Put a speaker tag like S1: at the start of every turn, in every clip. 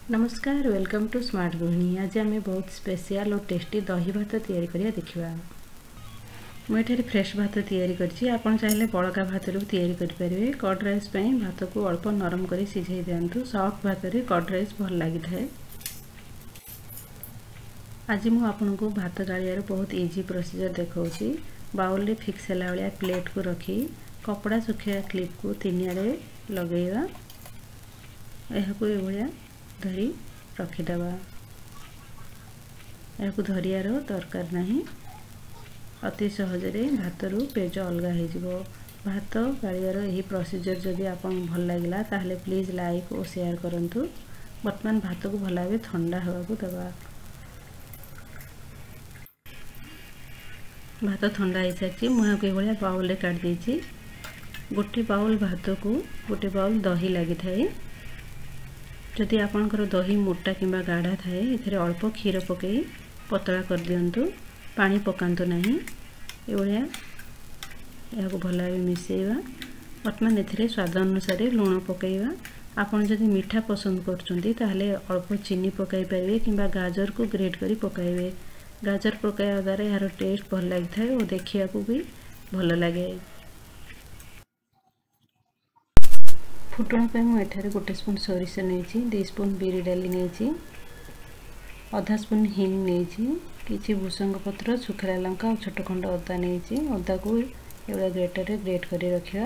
S1: नमस्कार welcome to smart गृहिणी। आज आम बहुत स्पेशल और टेस्टी दही भात तैयारी करिया देखिबा। मुझे फ्रेश भात तैयारी करछि। आपण चाहिले बड़का भात रू तैयारी करि परिबे। कड राइस पई भात को अल्प नरम करी सिझाई दियंतु। सॉफ्ट भात रे कड राइस भल लागि थाए। आज मु आपन को भात गालियार बहुत इजी प्रोसीजर देखौछि। बाउल रे फिक्स होला वाला प्लेट को रखी कपड़ा सुखिया क्लिप को तीनियारे लगेइबा। एहा को एभलिया धरी रखिदेवा। या धरियार दरकार नहीं। अति सहजरे भात रू पेज अलगा हो। भात गालियार यही प्रोसीजर जदि आपन भल लागला ताहले प्लीज लाइक और शेयर करंतु। वर्तमान भात को भल भाबे ठंडा हवा को देवा। भात ठंडा हो सारी मुझे भाया बाउल रे काट देछि। गोटे बाउल भात को गोटे बाउल दही लगी थाए। जदि आपनकर दही मोटा किंबा गाढ़ा थाए इथरे अल्प क्षीर पकई पतला कर दियंतु। पानी पकांतु नहीं। एवलिया या भल भाव मिसेइबा। वर्तमान एथिरे स्वाद अनुसार लुण पकईबा। आपन जदि मीठा पसंद करछुंती ताहले अल्प चीनी पकाई परिबे किंबा गाजर को ग्रेट करी पकाइबे। गाजर पकाया द्वारा यार टेस्ट भल लागि थाए और देखिया को भी भल लागे। फुटण पे मुझे गोटे स्पून सोरिष नहीं, 2 स्पून बिरी डाली नहीं, आधा स्पून हिंग नहीं, किसी भूसंग पत्र सुखला लंका और छोट खंड अदा नहीं। अदा को एवं ग्रेटर ग्रेट कर रखा।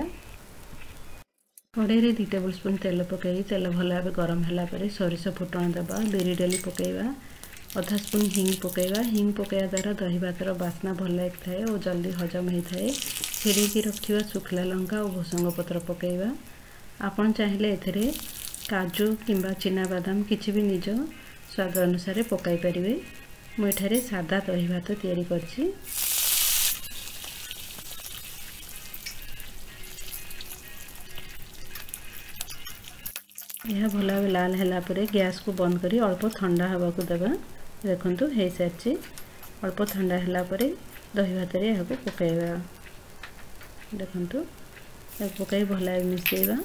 S1: कड़े 2 टेबल स्पून तेल पकई तेल भल भाव गरम है सोरिष फुटण देवा। बिरी डाली पकईवा। आधा स्पून हिंग पकईवा। हिंग पकड़ा द्वारा दही भातर बास्ना भल लगी थाए और जल्दी हजम होता है। छेड़की रखा सुखला लंका और भूसंग पत्र पकईवा। आपन चाहिले एथरे काजू किंबा चिना बादाम किछि भी निज स्वाद अनुसार पकाई परिबे। मु एठारे सादा दही भात तैयारी करछि। यह भल भाव लाल हैला परे गैस को बंद करी अल्प ठंडा हवा को देबा। देखंतु हे सारछि। अल्प ठंडा हैला परे दही भात रे यहाको पकाइबा। देखंतु पकाई भल भाव मिसेइबा।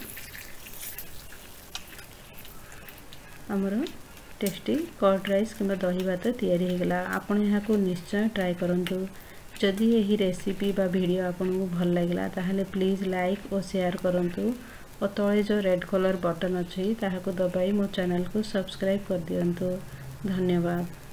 S1: आमर टेस्टी कड राइस किंबा दही भात तैयारी हो गला। आपण यहाँ को निश्चय ट्राई करंतु। जदि यही रेसिपी बा वीडियो आपन को भल लागला ताहले प्लीज लाइक और शेयर करंतु। और तळे जो रेड कलर बटन अछि ताहा को दबाई मो चैनल को सब्सक्राइब कर दियंतु। धन्यवाद।